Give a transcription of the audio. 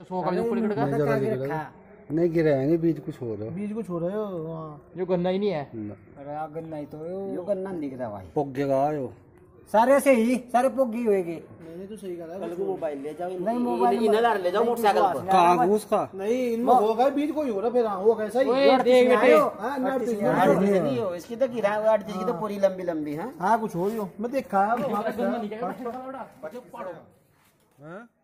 100 का ऊपर निकलेगा नहीं गिराएंगे, बीज कुछ हो रहा है, बीज कुछ हो रहे हो। जो गन्ना ही नहीं है। अरे गन्ना ही तो यो गन्ना नहीं दिख रहा भाई। पोगेगा यो सारे से ही सारे पोगी होएगी। नहीं तो सही कह रहा है। मोबाइल ले जाओ, नहीं मोबाइल इन्हें ले जाओ मोटरसाइकिल पर। कहाँ घूस का नहीं इनमें होगा बीज कोई हो रहा फिर। वो कैसा ही देख बेटे इसकी तो गिरा 38 की तो पूरी लंबी लंबी है। हाँ कुछ हो रही हो मैं देखा गन्ना नहीं क्या